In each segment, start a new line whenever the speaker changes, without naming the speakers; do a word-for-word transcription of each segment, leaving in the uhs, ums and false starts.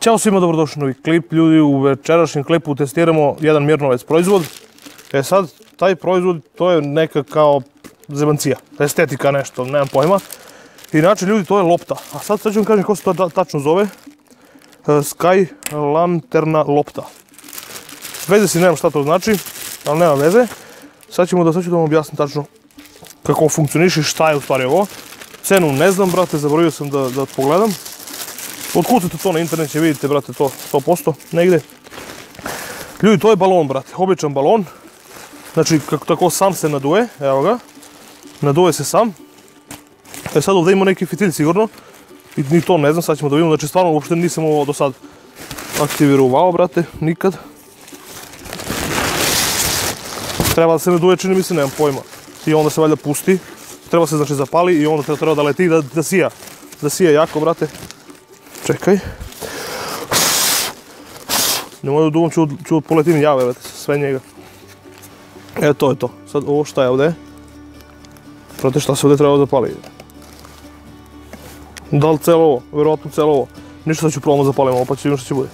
Ćao svima, dobrodošli na novi klip. Ljudi, u večerašnjem klipu testiramo jedan Mirnovec proizvod. E sad, taj proizvod, to je neka kao zebancija, estetika nešto, nemam pojma. Inače, ljudi, to je lopta. A sad, sad ću vam kažem kako se to tačno zove. Sky Lanterna lopta. Veze si nemam šta to znači, ali nema veze. Sad ćemo da, sad ću da vam objasnim tačno kako funkcioniše i šta je u stvari ovo. Cenu ne znam, brate, zaboravio sam da, da pogledam. Otkucate to na internet, će vidite, brate, to sto posto negde. Ljudi, to je balon, brate, običan balon. Znači, kako tako sam se naduje, evo ga. Naduje se sam. E sad ovdje ima neki fitilj sigurno. I ni to ne znam, sad ćemo da vidimo. Znači, stvarno, uopšte nisam ovo do sad aktivirao, brate, nikad. Treba da se naduje, čini mi se, nemam pojma. I onda se valjda pusti. Treba se, znači, zapali i onda treba da leti i da, da sija. Da sija jako, brate. Čekaj. Nemoj da duvam, ću, ću poletim jave, brate, sve njega. E, to je to. Sad, ovo šta je ovdje? Prate, šta se ovdje treba zapali? Da li celo ovo? Verovatno celo ovo. Ništa, sad ću probamo zapalim ovo, pa ću vidimo što će bude.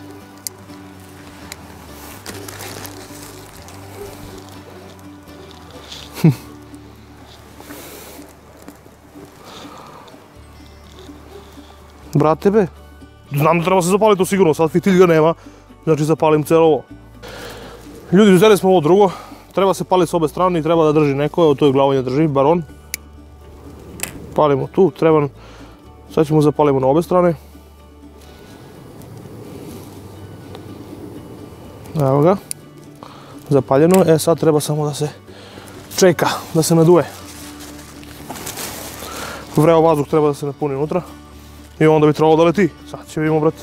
Brate be, znam da treba se zapaliti to sigurno, sad fitilj ga nema, znači zapalim celo ovo. Ljudi, uzeli smo ovo drugo, treba se paliti s obe strane i treba da drži neko, evo tu je glavonja drži, baron. Palimo tu, treba, sad ćemo zapalimo na obe strane. Evo ga, zapaljeno, e sad treba samo da se čeka, da se naduje. Vreo vazduh treba da se napuni unutra. I onda bi trebalo da leti. Sad će vidimo, brate.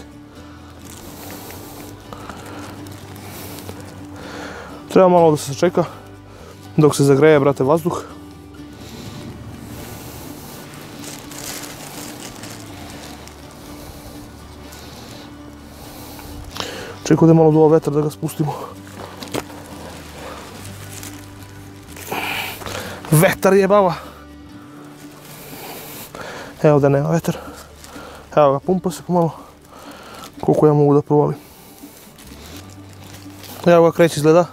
Treba malo da se čeka dok se zagreje, brate, vazduh. Čekaj da malo duva vetar da ga spustimo. Vetar jebava. Evo da nema vetar. Evo ga, pumpa se pomalo, koliko ja mogu da provalim. Evo ga, kreće izgleda.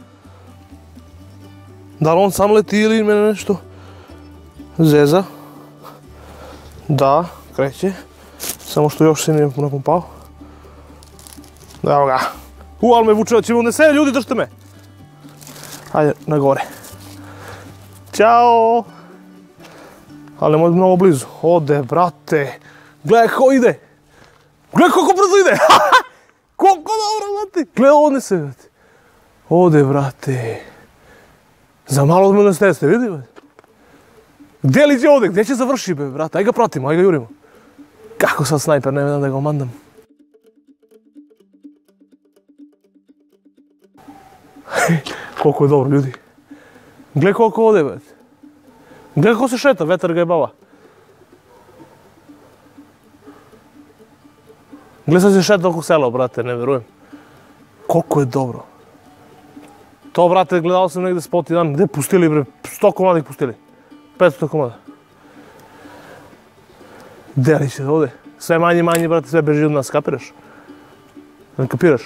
Da li on sam leti ili mene nešto zeza? Da, kreće. Samo što još se nije napumpao. Evo ga. U, ali me vuče, ćemo nese, ljudi, držite me. Hajde, na gore. Ćao. Ali nemoj mnogo blizu. Ode, brate. Gledaj kako ide! Gledaj kako brzo ide! Koliko dobro, brate! Gledaj ovdje se, brate! Ode, brate! Za malo od mene steste, vidi, brate? Gdje li će ovdje? Gdje će završi, be, brate? Aj ga pratimo, aj ga jurimo. Kako sad snajper, ne znam da ga omandam. Koliko je dobro, ljudi. Gledaj koliko ovdje, brate. Gledaj kako se šeta, vetar ga je bava. Gledaj sad se šeta oko sela, brate, ne verujem. Koliko je dobro. To, brate, gledao sam negdje spot jedan, gdje pustili, bre, sto komada ih pustili. petsto komada. Gdje li će ovdje? Sve manje, manje, brate, sve beži od nas, kapiraš? Ne kapiraš?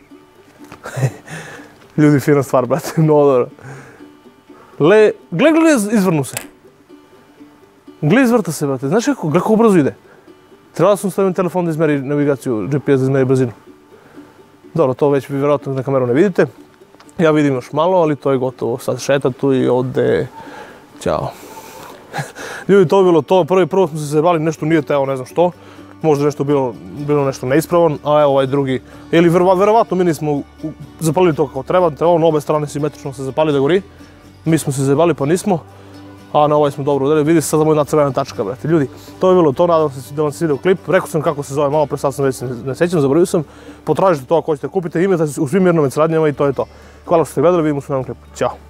Ljudi, fina stvar, brate, mnogo dobro. Gle, gle, gle, izvrnu se. Gle, izvrta se, brate, znaš kako, gle kako brzo ide. Trebala sam staviti telefon da izmeri navigaciju, G P S da izmeri brzinu. Dobro, to već vi vjerojatno na kameru ne vidite. Ja vidim još malo, ali to je gotovo. Sad šeta tu i ode. Ćao. Ljudi, to je bilo to. Prvi prvo smo se zajebali, nešto nije teo, ne znam što. Možda nešto bilo, bilo nešto neispravan, a evo ovaj drugi. Ili verovatno mi nismo zapalili to kako treba. Trebalo na obe strane simetrično se zapali da gori. Mi smo se zajebali pa nismo. A na ovaj smo dobro udarili, vidi se sad samo jedna crvena tačka, brate. Ljudi, to je bilo to, nadam se da vam se svidio klip. Rekao sam kako se zove malo pre, sad sam već ne sjećam, zaboravio sam. Potražite to ako hoćete kupite, imate u svim Mirnovec radnjama i to je to. Hvala što ste gledali, vidimo se u novom klipu. Ćao.